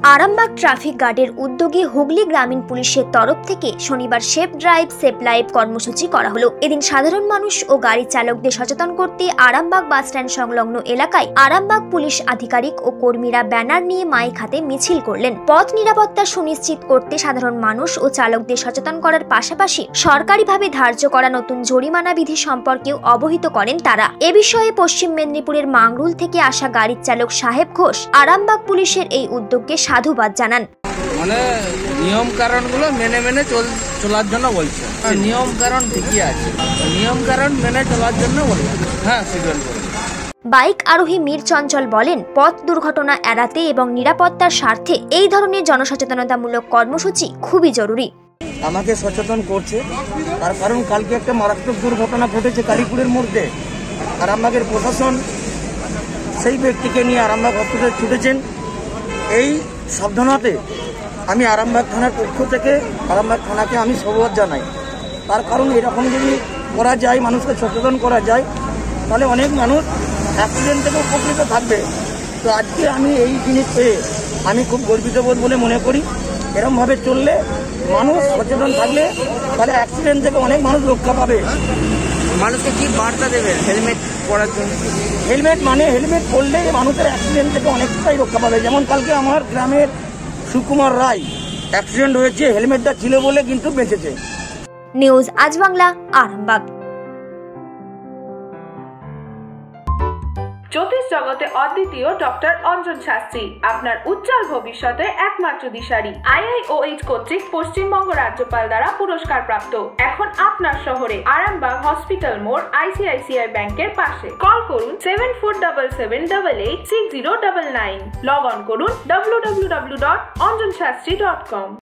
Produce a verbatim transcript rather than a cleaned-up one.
Arambagh traffic গার্ডের উদ্যোগে হুগলি গ্রামীণ পুলিশের তরফ থেকে শনিবার সেফ ড্রাইভ সেফ লাইভ কর্মসূচি করা হলো। এদিন সাধারণ মানুষ ও গাড়ি চালকদের সচেতন করতে আরামবাগ বাস স্ট্যান্ড সংলগ্ন এলাকায় আরামবাগ পুলিশ আধিকারিক ও কর্মীরা ব্যানার নিয়ে মাইক হাতে মিছিল করলেন। পথ নিরাপত্তা সুনিশ্চিত করতে সাধারণ মানুষ ও চালকদের সচেতন করার পাশাপাশি সরকারিভাবে ধার্য করা নতুন জরিমানা বিধি সম্পর্কেও অবহিত করেন তারা। এ বিষয়ে পশ্চিম মেদিনীপুরের মাংরুল থেকে আসা গাড়ির চালক সাহেব ঘোষ আরামবাগ পুলিশের এই উদ্যোগকে সাধুবাদ জানান। মানে নিয়ম কারণগুলো মেনে মেনে চলার জন্য বলছে। নিয়ম কারণ ঠিকই আছে, নিয়ম কারণ মেনে চলার জন্য বলছে। হ্যাঁ, সিগন্যাল করে। বাইক আরোহী মীর চঞ্চল বলেন, পথ দুর্ঘটনা এড়াতে এবং নিরাপত্তার স্বার্থে এই ধরনের জনসচেতনতামূলক কর্মসূচি খুবই জরুরি। আমাকে সচেতন করছে, তার কারণ কালকে একটা মারাত্মক দুর্ঘটনা ঘটেছে কালীপুরের মধ্যে। আরামবাগের প্রশাসন সেই ব্যক্তিকে নিয়ে আরামবাগ হসপিটালে ছুটেছেন। এই সাবধানতে আমি আরামবাগ থানার পক্ষ থেকে আরামবাগ থানাকে আমি সাধুবাদ জানাই। তার কারণ এরকম যদি করা যায়, মানুষকে সচেতন করা যায়, তাহলে অনেক মানুষ অ্যাক্সিডেন্ট থেকে উপকৃত থাকবে। তো আজকে আমি এই জিনিস পেয়ে আমি খুব গর্বিত বোধ বলে মনে করি। এরকমভাবে চললে, মানুষ সচেতন থাকলে, তাহলে অ্যাক্সিডেন্ট থেকে অনেক মানুষ রক্ষা পাবে। মানুষকে কি বার্তা দেবেন হেলমেট পরার জন্য? হেলমেট মানে হেলমেট পরলে মানুষের অ্যাক্সিডেন্ট থেকে অনেকটাই রক্ষা পাবে। যেমন কালকে আমার গ্রামের সুকুমার রায় অ্যাক্সিডেন্ট হয়েছে, হেলমেটটা ছিল বলে কিন্তু বেঁচেছে। নিউজ আজবাংলা, আরামবাগ। জ্যোতিষ জগতে অদ্বিতীয় ডক্টর অঞ্জন শাস্ত্রী, আপনার উজ্জ্বল ভবিষ্যতে একমাত্র দিশারি। আই আই ও এইচ কর্তৃক পশ্চিমবঙ্গ রাজ্যপাল দ্বারা পুরস্কার প্রাপ্ত। এখন আপনার শহরে আরামবাগ হসপিটাল মোড় I C I C I ব্যাংকের পাশে। কল করুন seven four double seven double eight six zero double nine. Log on করুন W W W dot Anjan Shastri dot কম।